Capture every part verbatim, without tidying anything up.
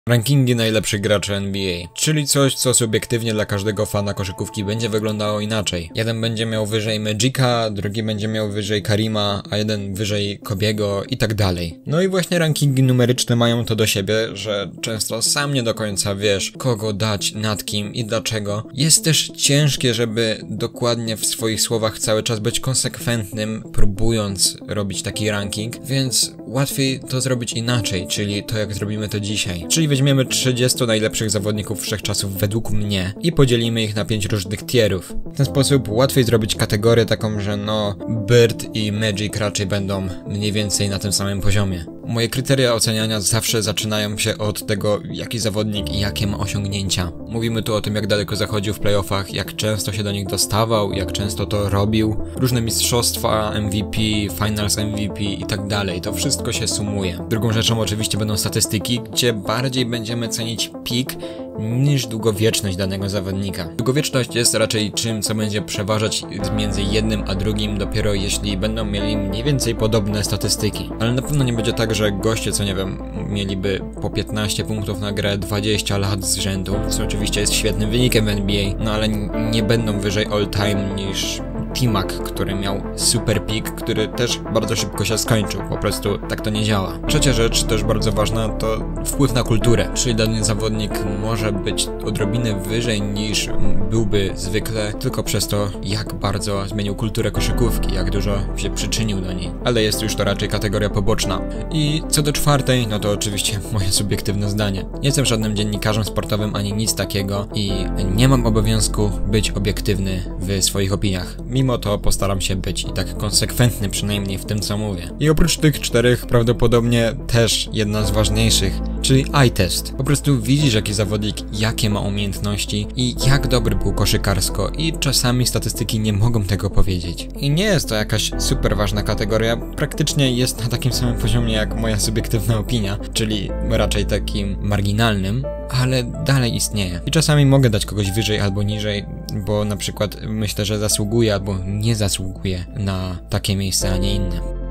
Rankingi najlepszych graczy N B A, czyli coś, co subiektywnie dla każdego fana koszykówki będzie wyglądało inaczej. Jeden będzie miał wyżej Magica, drugi będzie miał wyżej Karima, a jeden wyżej Kobiego i tak dalej. No i właśnie rankingi numeryczne mają to do siebie, że często sam nie do końca wiesz, kogo dać, nad kim i dlaczego. Jest też ciężkie, żeby dokładnie w swoich słowach cały czas być konsekwentnym, próbując robić taki ranking, więc łatwiej to zrobić inaczej, czyli to jak zrobimy to dzisiaj. Czyli weźmiemy trzydziestu najlepszych zawodników wszechczasów według mnie i podzielimy ich na pięć różnych tierów. W ten sposób łatwiej zrobić kategorię taką, że no Bird i Magic raczej będą mniej więcej na tym samym poziomie. Moje kryteria oceniania zawsze zaczynają się od tego, jaki zawodnik i jakie ma osiągnięcia. Mówimy tu o tym, jak daleko zachodził w playoffach, jak często się do nich dostawał, jak często to robił, różne mistrzostwa, M V P, Finals M V P i tak dalej. To wszystko się sumuje. Drugą rzeczą oczywiście będą statystyki, gdzie bardziej będziemy cenić pik niż długowieczność danego zawodnika. Długowieczność jest raczej czym, co będzie przeważać między jednym a drugim dopiero jeśli będą mieli mniej więcej podobne statystyki. Ale na pewno nie będzie tak, że goście, co nie wiem, mieliby po piętnaście punktów na grę dwadzieścia lat z rzędu, co oczywiście jest świetnym wynikiem w N B A, no ale nie będą wyżej all time niż T-Mac, który miał super pik, który też bardzo szybko się skończył, po prostu tak to nie działa. Trzecia rzecz, też bardzo ważna, to wpływ na kulturę, czyli dany zawodnik może być odrobinę wyżej niż byłby zwykle, tylko przez to, jak bardzo zmienił kulturę koszykówki, jak dużo się przyczynił do niej. Ale jest już to raczej kategoria poboczna. I co do czwartej, no to oczywiście moje subiektywne zdanie. Nie jestem żadnym dziennikarzem sportowym ani nic takiego i nie mam obowiązku być obiektywny w swoich opiniach. Mimo to postaram się być i tak konsekwentny przynajmniej w tym, co mówię. I oprócz tych czterech prawdopodobnie też jedna z ważniejszych, czyli eye test. Po prostu widzisz, jaki zawodnik, jakie ma umiejętności i jak dobry był koszykarsko i czasami statystyki nie mogą tego powiedzieć. I nie jest to jakaś super ważna kategoria, praktycznie jest na takim samym poziomie jak moja subiektywna opinia, czyli raczej takim marginalnym, ale dalej istnieje. I czasami mogę dać kogoś wyżej albo niżej, bo na przykład myślę, że zasługuje albo nie zasługuje na takie miejsce, a nie inne.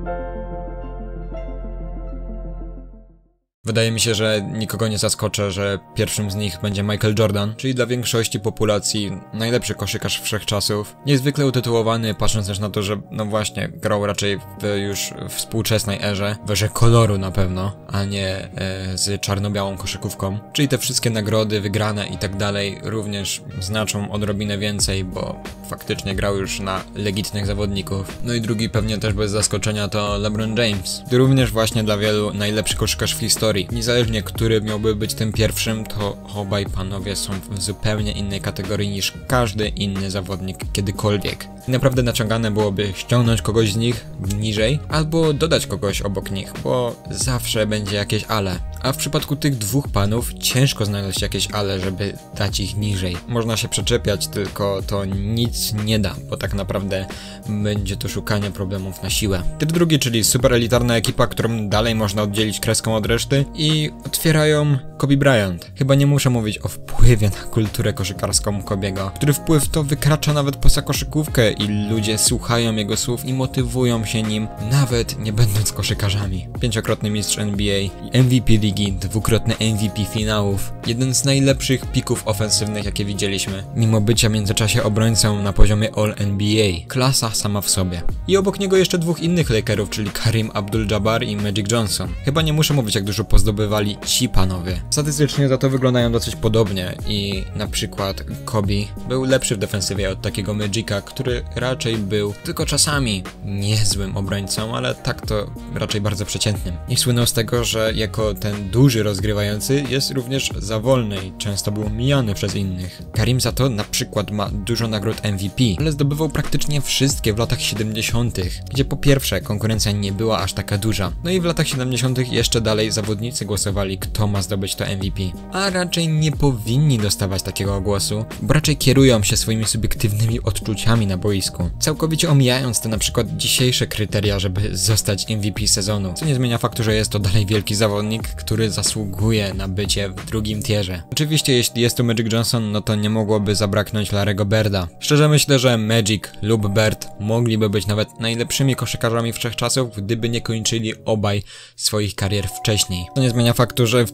Wydaje mi się, że nikogo nie zaskoczę, że pierwszym z nich będzie Michael Jordan, czyli dla większości populacji najlepszy koszykarz wszechczasów. Niezwykle utytułowany, patrząc też na to, że no właśnie grał raczej w już współczesnej erze, w erze koloru na pewno, a nie e, z czarno-białą koszykówką. Czyli te wszystkie nagrody, wygrane i tak dalej również znaczą odrobinę więcej, bo faktycznie grał już na legitnych zawodników. No i drugi pewnie też bez zaskoczenia to LeBron James, który również właśnie dla wielu najlepszy koszykarz w historii. Niezależnie, który miałby być tym pierwszym, to obaj panowie są w zupełnie innej kategorii niż każdy inny zawodnik kiedykolwiek. I naprawdę naciągane byłoby ściągnąć kogoś z nich niżej, albo dodać kogoś obok nich, bo zawsze będzie jakieś ale. A w przypadku tych dwóch panów ciężko znaleźć jakieś ale, żeby dać ich niżej. Można się przyczepiać, tylko to nic nie da, bo tak naprawdę będzie to szukanie problemów na siłę. Typ drugi, czyli super elitarna ekipa, którą dalej można oddzielić kreską od reszty i otwierają Kobe Bryant. Chyba nie muszę mówić o wpływie na kulturę koszykarską Kobiego, który wpływ to wykracza nawet poza koszykówkę i ludzie słuchają jego słów i motywują się nim, nawet nie będąc koszykarzami. Pięciokrotny mistrz N B A, M V P ligi, dwukrotny M V P finałów, jeden z najlepszych pików ofensywnych, jakie widzieliśmy, mimo bycia w międzyczasie obrońcą na poziomie All N B A. Klasa sama w sobie. I obok niego jeszcze dwóch innych Lakerów, czyli Kareem Abdul-Jabbar i Magic Johnson. Chyba nie muszę mówić, jak dużo pozdobywali ci panowie. Statystycznie za to wyglądają dosyć podobnie i na przykład Kobe był lepszy w defensywie od takiego Magica, który raczej był tylko czasami niezłym obrońcą, ale tak to raczej bardzo przeciętnym. I słynął z tego, że jako ten duży rozgrywający jest również za wolny i często był mijany przez innych. Kareem za to na przykład ma dużo nagród M V P, ale zdobywał praktycznie wszystkie w latach siedemdziesiątych, gdzie po pierwsze konkurencja nie była aż taka duża, no i w latach siedemdziesiątych jeszcze dalej zawodnicy głosowali, kto ma zdobyć to M V P, a raczej nie powinni dostawać takiego głosu, bo raczej kierują się swoimi subiektywnymi odczuciami na boisku, całkowicie omijając te na przykład dzisiejsze kryteria, żeby zostać M V P sezonu, co nie zmienia faktu, że jest to dalej wielki zawodnik, który zasługuje na bycie w drugim tierze. Oczywiście jeśli jest tu Magic Johnson, no to nie mogłoby zabraknąć Larry'ego Birda. Szczerze myślę, że Magic lub Bird mogliby być nawet najlepszymi koszykarzami wszechczasów, gdyby nie kończyli obaj swoich karier wcześniej. To nie zmienia faktu, że w tym krótkim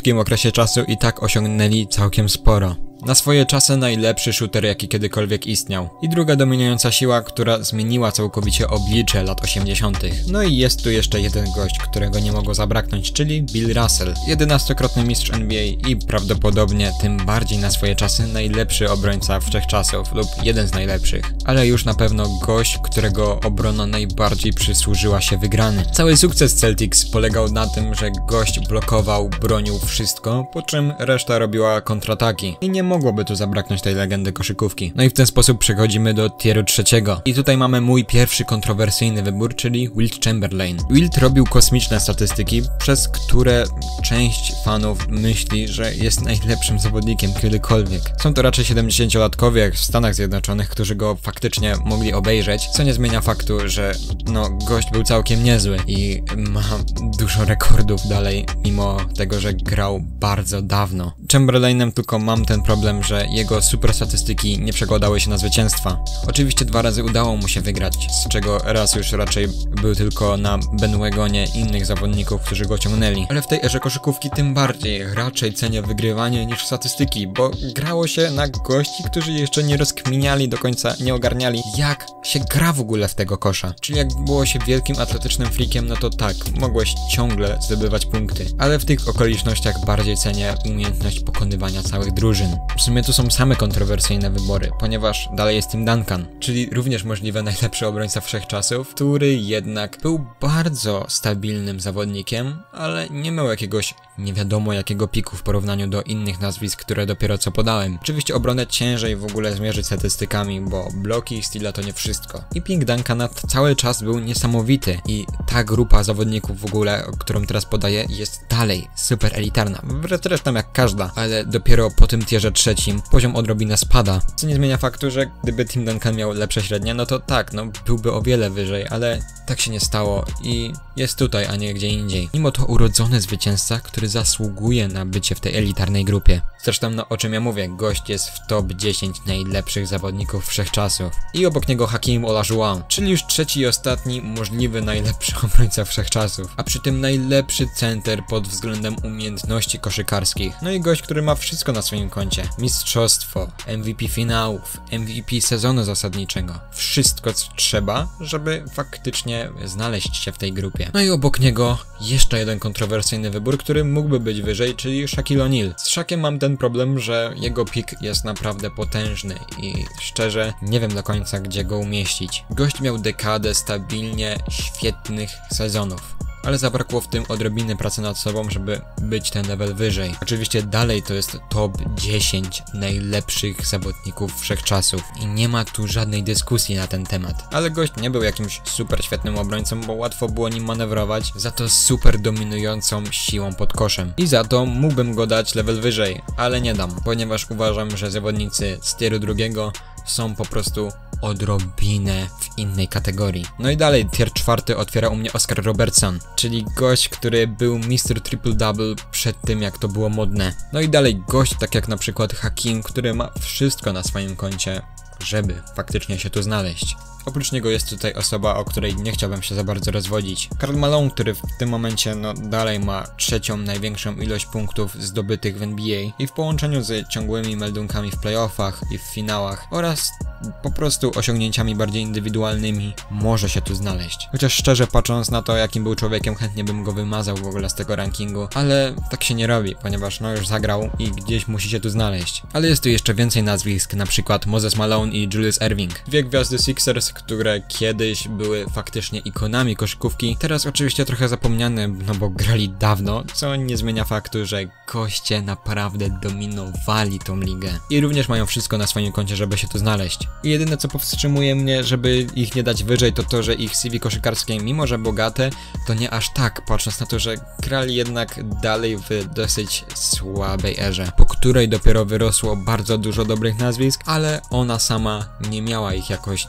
krótkim okresie czasu i tak osiągnęli całkiem sporo. Na swoje czasy najlepszy shooter, jaki kiedykolwiek istniał. I druga dominująca siła, która zmieniła całkowicie oblicze lat osiemdziesiątych. No i jest tu jeszcze jeden gość, którego nie mogło zabraknąć, czyli Bill Russell. jedenastokrotny mistrz N B A i prawdopodobnie tym bardziej na swoje czasy najlepszy obrońca wszechczasów lub jeden z najlepszych. Ale już na pewno gość, którego obrona najbardziej przysłużyła się wygrany. Cały sukces Celtics polegał na tym, że gość blokował, bronił wszystko, po czym reszta robiła kontrataki. I nie mogłoby tu zabraknąć tej legendy koszykówki. No i w ten sposób przechodzimy do tieru trzeciego. I tutaj mamy mój pierwszy kontrowersyjny wybór, czyli Wilt Chamberlain. Wilt robił kosmiczne statystyki, przez które część fanów myśli, że jest najlepszym zawodnikiem kiedykolwiek. Są to raczej siedemdziesięciolatkowie w Stanach Zjednoczonych, którzy go faktycznie mogli obejrzeć, co nie zmienia faktu, że no gość był całkiem niezły i ma dużo rekordów dalej, mimo tego, że grał bardzo dawno. Chamberlainem tylko mam ten problem, że jego super statystyki nie przekładały się na zwycięstwa. Oczywiście dwa razy udało mu się wygrać, z czego raz już raczej był tylko na bandwagonie innych zawodników, którzy go ciągnęli. Ale w tej erze koszykówki tym bardziej raczej cenię wygrywanie niż statystyki, bo grało się na gości, którzy jeszcze nie rozkminiali do końca, nie ogarniali, jak się gra w ogóle w tego kosza. Czyli jak było się wielkim atletycznym freakiem, no to tak, mogłeś ciągle zdobywać punkty. Ale w tych okolicznościach bardziej cenię umiejętność pokonywania całych drużyn. W sumie tu są same kontrowersyjne wybory, ponieważ dalej jest Tim Duncan, czyli również możliwe najlepszy obrońca wszechczasów, który jednak był bardzo stabilnym zawodnikiem, ale nie miał jakiegoś nie wiadomo jakiego piku w porównaniu do innych nazwisk, które dopiero co podałem. Oczywiście obronę ciężej w ogóle zmierzyć statystykami, bo bloki i steala to nie wszystko. I ping Duncana cały czas był niesamowity i ta grupa zawodników w ogóle, którą teraz podaję, jest dalej super elitarna, zresztą jak każda, ale dopiero po tym tierze trzecim poziom odrobinę spada, co nie zmienia faktu, że gdyby Tim Duncan miał lepsze średnie, no to tak, no byłby o wiele wyżej, ale tak się nie stało i jest tutaj, a nie gdzie indziej. Mimo to urodzony zwycięzca, który zasługuje na bycie w tej elitarnej grupie. Zresztą, no o czym ja mówię, gość jest w top dziesięć najlepszych zawodników wszechczasów. I obok niego Hakeem Olajuwon, czyli już trzeci i ostatni możliwy najlepszy obrońca wszechczasów, a przy tym najlepszy center pod względem umiejętności koszykarskich. No i gość, który ma wszystko na swoim koncie. Mistrzostwo, M V P finałów, M V P sezonu zasadniczego. Wszystko co trzeba, żeby faktycznie znaleźć się w tej grupie. No i obok niego jeszcze jeden kontrowersyjny wybór, który mógłby być wyżej, czyli Shaquille O'Neal. Z Shaqiem mam ten problem, że jego pik jest naprawdę potężny i szczerze nie wiem do końca gdzie go umieścić. Gość miał dekadę stabilnie świetnych sezonów, ale zabrakło w tym odrobiny pracy nad sobą, żeby być ten level wyżej. Oczywiście dalej to jest top dziesięć najlepszych zawodników wszechczasów i nie ma tu żadnej dyskusji na ten temat. Ale gość nie był jakimś super świetnym obrońcą, bo łatwo było nim manewrować, za to super dominującą siłą pod koszem. I za to mógłbym go dać level wyżej, ale nie dam, ponieważ uważam, że zawodnicy z tieru drugiego są po prostu odrobinę w innej kategorii. No i dalej tier czwarty otwiera u mnie Oscar Robertson, czyli gość, który był mister Triple Double przed tym jak to było modne. No i dalej gość tak jak na przykład Hakeem, który ma wszystko na swoim koncie, żeby faktycznie się tu znaleźć. Oprócz niego jest tutaj osoba, o której nie chciałbym się za bardzo rozwodzić. Karl Malone, który w tym momencie no dalej ma trzecią największą ilość punktów zdobytych w N B A i w połączeniu z ciągłymi meldunkami w playoffach i w finałach oraz po prostu osiągnięciami bardziej indywidualnymi może się tu znaleźć. Chociaż szczerze patrząc na to jakim był człowiekiem, chętnie bym go wymazał w ogóle z tego rankingu, ale tak się nie robi, ponieważ no już zagrał i gdzieś musi się tu znaleźć. Ale jest tu jeszcze więcej nazwisk, na przykład Moses Malone i Julius Erving. Dwie gwiazdy Sixers, które kiedyś były faktycznie ikonami koszykówki, teraz oczywiście trochę zapomniane, no bo grali dawno, co nie zmienia faktu, że goście naprawdę dominowali tą ligę. I również mają wszystko na swoim koncie, żeby się tu znaleźć. I jedyne co powstrzymuje mnie, żeby ich nie dać wyżej, to to, że ich C V koszykarskie, mimo że bogate, to nie aż tak, patrząc na to, że grali jednak dalej w dosyć słabej erze, po której dopiero wyrosło bardzo dużo dobrych nazwisk, ale ona sama nie miała ich jakoś nie wiadomo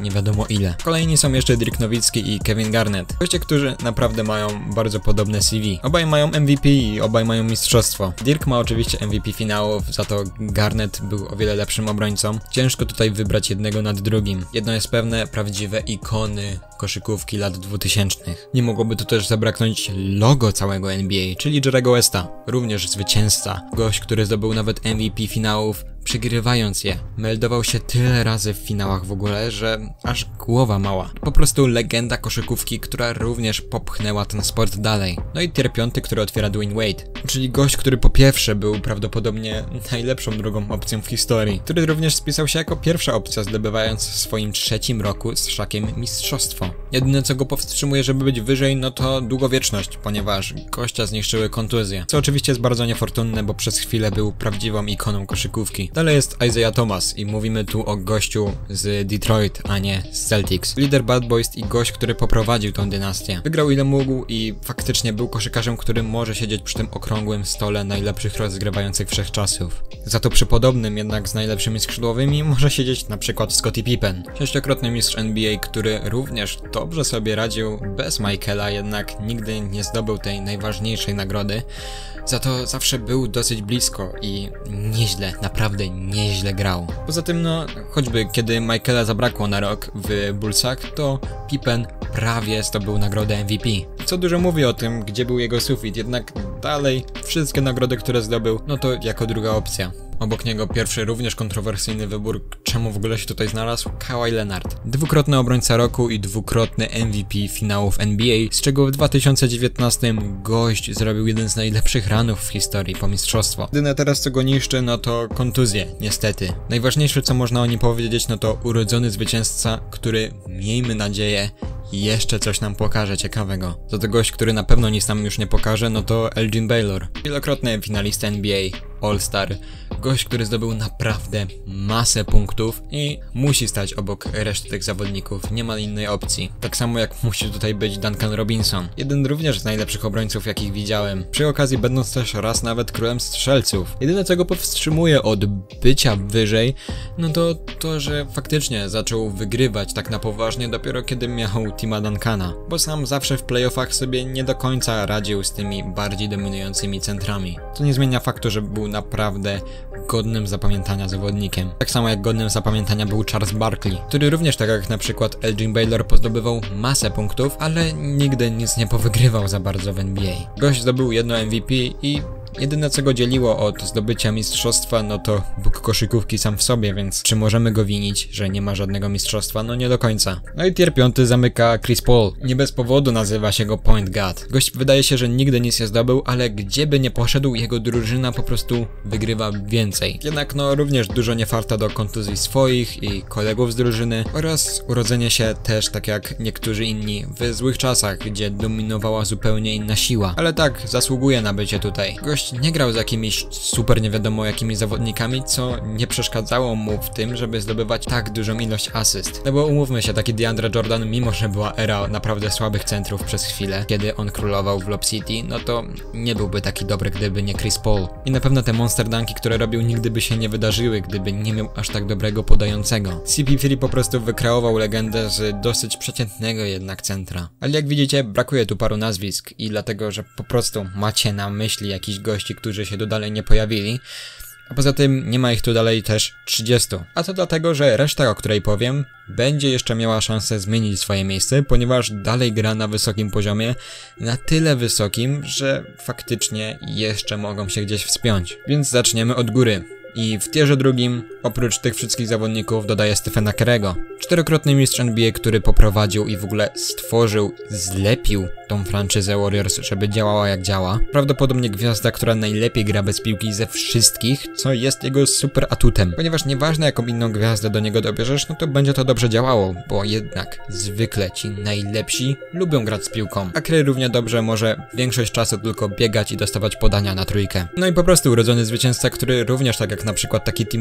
ile. Kolejni są jeszcze Dirk Nowicki i Kevin Garnett. Goście, którzy naprawdę mają bardzo podobne C V. Obaj mają M V P i obaj mają mistrzostwo. Dirk ma oczywiście M V P finałów, za to Garnett był o wiele lepszym obrońcą. Ciężko tutaj wybrać jednego nad drugim. Jedno jest pewne, prawdziwe ikony koszykówki lat dwutysięcznych. Nie mogłoby tu też zabraknąć logo całego N B A, czyli Jerry'ego Westa. Również zwycięzca. Gość, który zdobył nawet M V P finałów, przegrywając je. Meldował się tyle razy w finałach w ogóle, że aż głowa mała. Po prostu legenda koszykówki, która również popchnęła ten sport dalej. No i tier piąty, który otwiera Dwayne Wade. Czyli gość, który po pierwsze był prawdopodobnie najlepszą drugą opcją w historii. Który również spisał się jako pierwsza opcja, zdobywając w swoim trzecim roku z Shaquem mistrzostwo. Jedyne co go powstrzymuje, żeby być wyżej, no to długowieczność, ponieważ gościa zniszczyły kontuzje. Co oczywiście jest bardzo niefortunne, bo przez chwilę był prawdziwą ikoną koszykówki. Dalej jest Isaiah Thomas i mówimy tu o gościu z Detroit, a nie z Celtics. Lider Bad Boys i gość, który poprowadził tą dynastię. Wygrał ile mógł i faktycznie był koszykarzem, który może siedzieć przy tym okrągłym stole najlepszych rozgrywających wszechczasów. Za to przy podobnym jednak z najlepszymi skrzydłowymi może siedzieć na przykład Scottie Pippen. Sześciokrotny mistrz N B A, który również dobrze sobie radził bez Michaela, jednak nigdy nie zdobył tej najważniejszej nagrody. Za to zawsze był dosyć blisko i nieźle, naprawdę nieźle grał. Poza tym no, choćby kiedy Michaela zabrakło na rok w Bullsach, to Pippen prawie zdobył nagrodę M V P. Co dużo mówi o tym, gdzie był jego sufit, jednak dalej wszystkie nagrody, które zdobył, no to jako druga opcja. Obok niego pierwszy również kontrowersyjny wybór, czemu w ogóle się tutaj znalazł, Kawhi Leonard. Dwukrotny obrońca roku i dwukrotny M V P finałów N B A, z czego w dwa tysiące dziewiętnastym gość zrobił jeden z najlepszych ranów w historii po mistrzostwo. Jedyne teraz co go niszczy, no to kontuzje, niestety. Najważniejsze co można o nim powiedzieć, no to urodzony zwycięzca, który, miejmy nadzieję, jeszcze coś nam pokaże ciekawego. Za to gość, który na pewno nic nam już nie pokaże, no to Elgin Baylor. Wielokrotny finalista N B A, All-Star. Gość, który zdobył naprawdę masę punktów i musi stać obok reszty tych zawodników, nie ma innej opcji. Tak samo jak musi tutaj być Duncan Robinson. Jeden również z najlepszych obrońców jakich widziałem. Przy okazji będąc też raz nawet królem strzelców. Jedyne co go powstrzymuje od bycia wyżej, no to to, że faktycznie zaczął wygrywać tak na poważnie dopiero kiedy miał Tima Duncana. Bo sam zawsze w playoffach sobie nie do końca radził z tymi bardziej dominującymi centrami. To nie zmienia faktu, że był naprawdę godnym zapamiętania zawodnikiem. Tak samo jak godnym zapamiętania był Charles Barkley, który również tak jak na przykład Elgin Baylor pozdobywał masę punktów, ale nigdy nic nie powygrywał za bardzo w N B A. Gość zdobył jedno M V P i jedyne co go dzieliło od zdobycia mistrzostwa, no to Bóg koszykówki sam w sobie, więc czy możemy go winić, że nie ma żadnego mistrzostwa? No nie do końca. No i tier piąty zamyka Chris Paul. Nie bez powodu nazywa się go Point Guard. Gość wydaje się, że nigdy nic nie zdobył, ale gdzie by nie poszedł, jego drużyna po prostu wygrywa więcej. Jednak no również dużo niefarta do kontuzji swoich i kolegów z drużyny oraz urodzenie się też tak jak niektórzy inni w złych czasach, gdzie dominowała zupełnie inna siła. Ale tak, zasługuje na bycie tutaj. Gość nie grał z jakimiś super nie wiadomo jakimi zawodnikami, co nie przeszkadzało mu w tym, żeby zdobywać tak dużą ilość asyst. No bo umówmy się, taki DeAndre Jordan, mimo że była era naprawdę słabych centrów przez chwilę, kiedy on królował w Lob City, no to nie byłby taki dobry, gdyby nie Chris Paul. I na pewno te monster dunki, które robił, nigdy by się nie wydarzyły, gdyby nie miał aż tak dobrego podającego. C P trzy po prostu wykreował legendę z dosyć przeciętnego jednak centra. Ale jak widzicie, brakuje tu paru nazwisk i dlatego, że po prostu macie na myśli jakiś gości, którzy się tu dalej nie pojawili, a poza tym nie ma ich tu dalej też trzydziestu. A to dlatego, że reszta, o której powiem, będzie jeszcze miała szansę zmienić swoje miejsce, ponieważ dalej gra na wysokim poziomie, na tyle wysokim, że faktycznie jeszcze mogą się gdzieś wspiąć. Więc zaczniemy od góry. I w tierze drugim, oprócz tych wszystkich zawodników, dodaję Stephena Curry'ego. Czterokrotny mistrz N B A, który poprowadził i w ogóle stworzył, zlepił tą franczyzę Warriors, żeby działała jak działa. Prawdopodobnie gwiazda, która najlepiej gra bez piłki ze wszystkich, co jest jego super atutem. Ponieważ nieważne jaką inną gwiazdę do niego dobierzesz, no to będzie to dobrze działało, bo jednak zwykle ci najlepsi lubią grać z piłką. A Curry równie dobrze może większość czasu tylko biegać i dostawać podania na trójkę. No i po prostu urodzony zwycięzca, który również tak jak na przykład taki Tim Duncan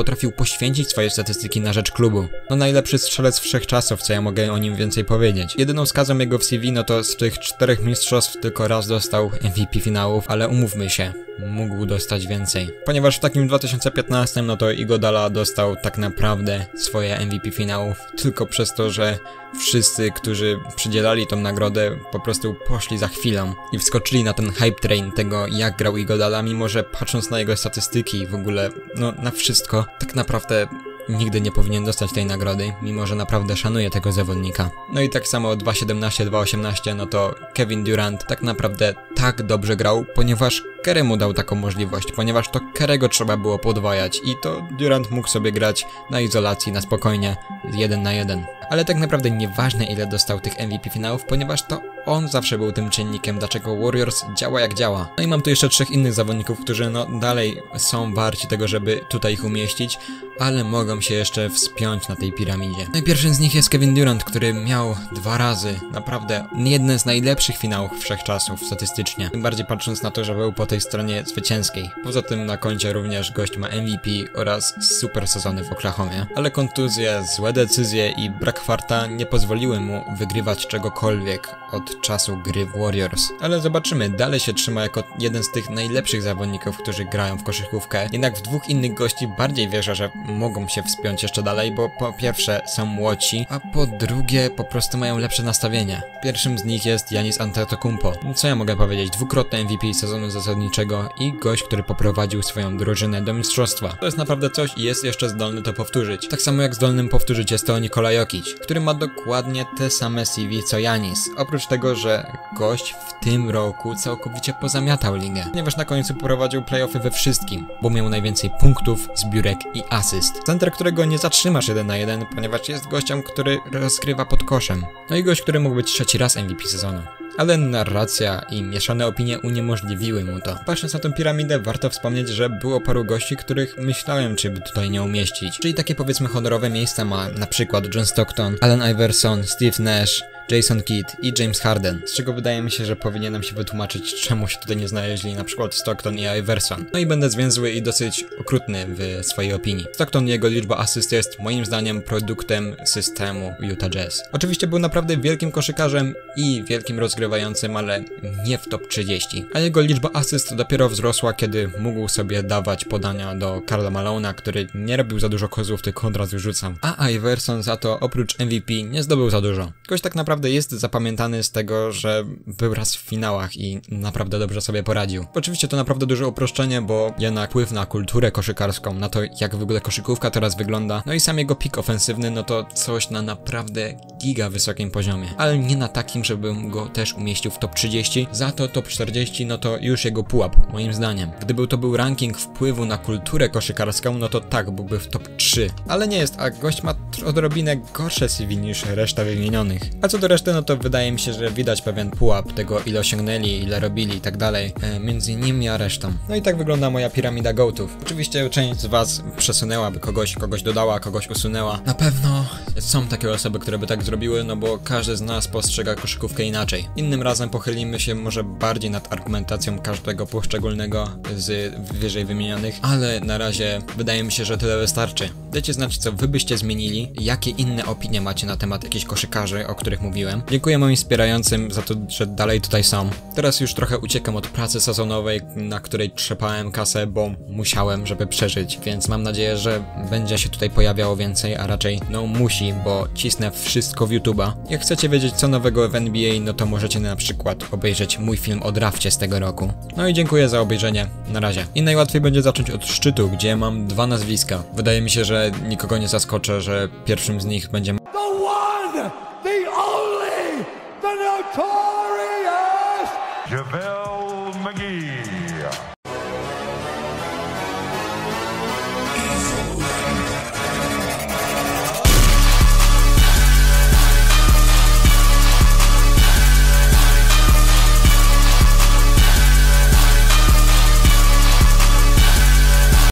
potrafił poświęcić swoje statystyki na rzecz klubu. No najlepszy strzelec wszechczasów, co ja mogę o nim więcej powiedzieć. Jedyną skazą jego w C V no to z tych czterech mistrzostw tylko raz dostał M V P finałów, ale umówmy się, mógł dostać więcej. Ponieważ w takim dwa tysiące piętnastym no to Iguodala dostał tak naprawdę swoje M V P finałów tylko przez to, że wszyscy, którzy przydzielali tą nagrodę, po prostu poszli za chwilę i wskoczyli na ten hype train tego, jak grał Iguodala, mimo że patrząc na jego statystyki i w ogóle, no na wszystko, tak naprawdę nigdy nie powinien dostać tej nagrody, mimo że naprawdę szanuje tego zawodnika. No i tak samo dwa siedemnaście dwa osiemnaście, no to Kevin Durant tak naprawdę tak dobrze grał, ponieważ Curry mu dał taką możliwość, ponieważ to Curry'ego trzeba było podwajać i to Durant mógł sobie grać na izolacji, na spokojnie, jeden na jeden. Ale tak naprawdę nieważne ile dostał tych M V P finałów, ponieważ to on zawsze był tym czynnikiem, dlaczego Warriors działa jak działa. No i mam tu jeszcze trzech innych zawodników, którzy no dalej są warci tego, żeby tutaj ich umieścić, ale mogą się jeszcze wspiąć na tej piramidzie. No i pierwszym z nich jest Kevin Durant, który miał dwa razy naprawdę jeden z najlepszych finałów wszechczasów statystycznie. Tym bardziej patrząc na to, że był po tej stronie zwycięskiej. Poza tym na koncie również gość ma M V P oraz super sezony w Oklahomie. Ale kontuzje, złe decyzje i brak farta nie pozwoliły mu wygrywać czegokolwiek od czasu gry w Warriors. Ale zobaczymy, dalej się trzyma jako jeden z tych najlepszych zawodników, którzy grają w koszykówkę. Jednak w dwóch innych gości bardziej wierzę, że mogą się wspiąć jeszcze dalej, bo po pierwsze są młodsi, a po drugie po prostu mają lepsze nastawienie. Pierwszym z nich jest Giannis Antetokounmpo. Co ja mogę powiedzieć? Dwukrotny M V P sezonu zasadniczego i gość, który poprowadził swoją drużynę do mistrzostwa. To jest naprawdę coś i jest jeszcze zdolny to powtórzyć. Tak samo jak zdolnym powtórzyć jest to Nikola Jokic, który ma dokładnie te same C V co Giannis. Oprócz tego, że gość w tym roku całkowicie pozamiatał ligę, ponieważ na końcu prowadził playoffy we wszystkim, bo miał najwięcej punktów, zbiórek i asyst. Center, którego nie zatrzymasz jeden na jeden, ponieważ jest gościem, który rozgrywa pod koszem. No i gość, który mógł być trzeci raz M V P sezonu. Ale narracja i mieszane opinie uniemożliwiły mu to. Patrząc na tę piramidę, warto wspomnieć, że było paru gości, których myślałem, czy by tutaj nie umieścić. Czyli takie powiedzmy honorowe miejsca ma na przykład John Stockton, Allen Iverson, Steve Nash, Jason Kidd i James Harden, z czego wydaje mi się, że powinienem się wytłumaczyć, czemu się tutaj nie znaleźli na przykład Stockton i Iverson. No i będę zwięzły i dosyć okrutny w swojej opinii. Stockton i jego liczba asyst jest moim zdaniem produktem systemu Utah Jazz. Oczywiście był naprawdę wielkim koszykarzem i wielkim rozgrywającym, ale nie w top trzydzieści. A jego liczba asyst dopiero wzrosła, kiedy mógł sobie dawać podania do Karla Malona, który nie robił za dużo kozłów, tylko od razu rzucał. A Iverson za to oprócz M V P nie zdobył za dużo. Ktoś tak naprawdę jest zapamiętany z tego, że był raz w finałach i naprawdę dobrze sobie poradził. Oczywiście to naprawdę duże uproszczenie, bo jednak wpływ na kulturę koszykarską, na to jak w ogóle koszykówka teraz wygląda, no i sam jego pik ofensywny, no to coś na naprawdę giga wysokim poziomie. Ale nie na takim, żebym go też umieścił w top trzydzieści, za to top czterdzieści, no to już jego pułap, moim zdaniem. Gdyby to był ranking wpływu na kulturę koszykarską, no to tak, byłby w top trzy. Ale nie jest, a gość ma odrobinę gorsze C V niż reszta wymienionych. A co do reszty, no to wydaje mi się, że widać pewien pułap tego, ile osiągnęli, ile robili i tak dalej, e, między nimi a resztą. No i tak wygląda moja piramida goatów. Oczywiście część z was przesunęłaby kogoś, kogoś dodała, kogoś usunęła. Na pewno są takie osoby, które by tak zrobiły, no bo każdy z nas postrzega koszykówkę inaczej. Innym razem pochylimy się może bardziej nad argumentacją każdego poszczególnego z wyżej wymienionych, ale na razie wydaje mi się, że tyle wystarczy. Dajcie znać, co wy byście zmienili, jakie inne opinie macie na temat jakichś koszykarzy, o których mówiłem. Dziękuję moim wspierającym za to, że dalej tutaj są. Teraz już trochę uciekam od pracy sezonowej, na której trzepałem kasę, bo musiałem, żeby przeżyć, więc mam nadzieję, że będzie się tutaj pojawiało więcej, a raczej no musi, bo cisnę wszystko w YouTube'a. Jak chcecie wiedzieć co nowego w N B A, no to możecie na przykład obejrzeć mój film o drafcie z tego roku. No i dziękuję za obejrzenie. Na razie. I najłatwiej będzie zacząć od szczytu, gdzie mam dwa nazwiska. Wydaje mi się, że nikogo nie zaskoczę, że pierwszym z nich będzie